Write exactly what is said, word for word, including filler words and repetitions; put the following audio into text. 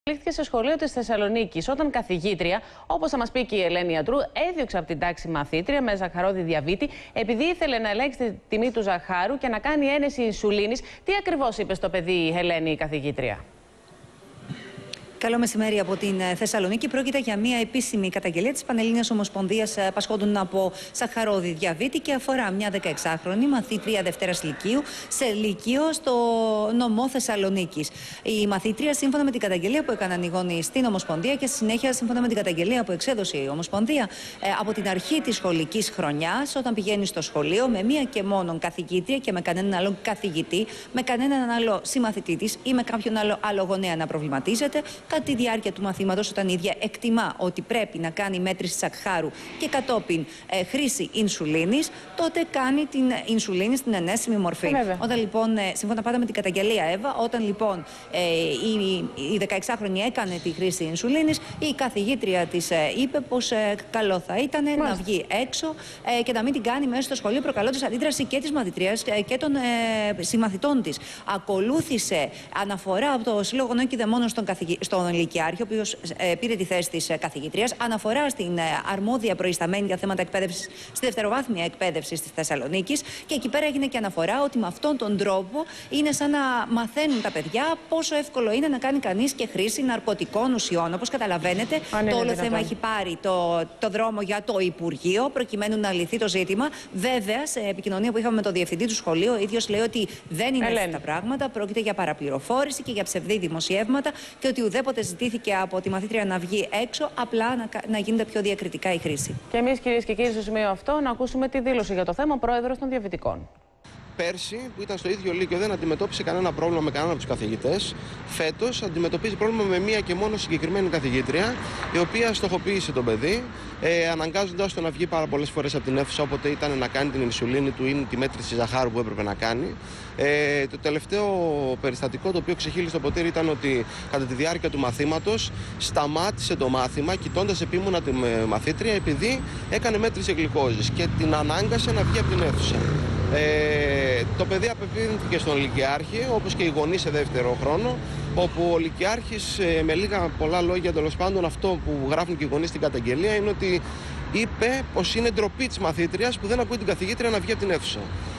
Λήφθηκε σε σχολείο της Θεσσαλονίκης όταν καθηγήτρια, όπως θα μας πει και η Ελένη Ιατρού, έδιωξε από την τάξη μαθήτρια με ζαχαρόδι διαβήτη επειδή ήθελε να ελέγξει τη τιμή του ζαχάρου και να κάνει ένεση ινσουλίνης. Τι ακριβώς είπε στο παιδί η Ελένη η καθηγήτρια? Καλό μεσημέρι από την Θεσσαλονίκη. Πρόκειται για μια επίσημη καταγγελία της Πανελλήνιας Ομοσπονδίας Πασχόντων από Ζαχαρόδι Διαβήτη και αφορά μια δεκαεξάχρονη μαθήτρια Δευτέρας Λυκείου σε Λύκειο στο νομό Θεσσαλονίκης. Η μαθήτρια, σύμφωνα με την καταγγελία που έκαναν οι γονείς στην Ομοσπονδία και στη συνέχεια σύμφωνα με την καταγγελία που εξέδωσε η Ομοσπονδία, από την αρχή της σχολικής χρονιάς, όταν πηγαίνει στο σχολείο με μία και μόνον καθηγήτρια και με κανέναν άλλο καθηγητή, με κανέναν άλλο συμμαθητή της ή με κάποιον άλλο, άλλο γονέα να προβληματίζεται, κατά τη διάρκεια του μαθήματος, όταν η ίδια εκτιμά ότι πρέπει να κάνει μέτρηση ζαχάρου και κατόπιν ε, χρήση ινσουλίνης, τότε κάνει την ινσουλίνη στην ενέσιμη μορφή. Ε, όταν λοιπόν, ε, σύμφωνα πάντα με την καταγγελία, Εύα, όταν λοιπόν ε, η, η δεκαεξάχρονη έκανε τη χρήση ινσουλίνης, η καθηγήτρια της ε, είπε πως ε, καλό θα ήταν Μάλιστα. να βγει έξω ε, και να μην την κάνει μέσα στο σχολείο, προκαλώντας αντίδραση και της μαθητρίας ε, και των ε, συμμαθητών της. Ακολούθησε αναφορά από το Σύλλογο Γονέων Κηδεμόνων στον, καθηγη... στον Λυκειάρχη, ο οποίος ε, πήρε τη θέση της ε, καθηγητρίας, αναφορά στην ε, αρμόδια προϊσταμένη για θέματα εκπαίδευσης στη δευτεροβάθμια εκπαίδευση της Θεσσαλονίκης. Και εκεί πέρα έγινε και αναφορά ότι με αυτόν τον τρόπο είναι σαν να μαθαίνουν τα παιδιά πόσο εύκολο είναι να κάνει κανείς και χρήση ναρκωτικών ουσιών. Όπως καταλαβαίνετε, Αν το όλο θέμα έχει πάρει το, το δρόμο για το Υπουργείο, προκειμένου να λυθεί το ζήτημα. Βέβαια, σε επικοινωνία που είχαμε με τον διευθυντή του σχολείου, ο ίδιος λέει ότι δεν είναι έτσι τα πράγματα. Πρόκειται για παραπληροφόρηση και για ψευδή δημοσιεύματα και ότι ουδέποτε ζητήθηκε από τη μαθήτρια να βγει έξω, απλά να, να γίνεται πιο διακριτικά η χρήση. Και εμείς, κυρίες και κύριοι, στο σημείο αυτό να ακούσουμε τη δήλωση για το θέμα ο πρόεδρος των διαβητικών. Πέρσι, που ήταν στο ίδιο Λύκειο, δεν αντιμετώπισε κανένα πρόβλημα με κανέναν από τους καθηγητές. Φέτος αντιμετωπίζει πρόβλημα με μία και μόνο συγκεκριμένη καθηγήτρια, η οποία στοχοποίησε τον παιδί, ε, αναγκάζοντας το να βγει πάρα πολλές φορές από την αίθουσα όποτε ήταν να κάνει την ινσουλίνη του ή τη μέτρηση ζαχάρου που έπρεπε να κάνει. Ε, το τελευταίο περιστατικό το οποίο ξεχύλισε το ποτήρι ήταν ότι κατά τη διάρκεια του μαθήματος σταμάτησε το μάθημα κοιτώντας επίμονα τη μαθήτρια επειδή έκανε μέτρηση γλυκόζης και την ανάγκασε να βγει από την αίθουσα. Ε, το παιδί απευθύνθηκε στον Λυκειάρχη, όπως και οι γονείς σε δεύτερο χρόνο, όπου ο Λυκειάρχης, ε, με λίγα πολλά λόγια τέλος πάντων, αυτό που γράφουν και οι γονείς στην καταγγελία είναι ότι είπε πως είναι ντροπή της μαθήτριας που δεν ακούει την καθηγήτρια να βγει από την αίθουσα.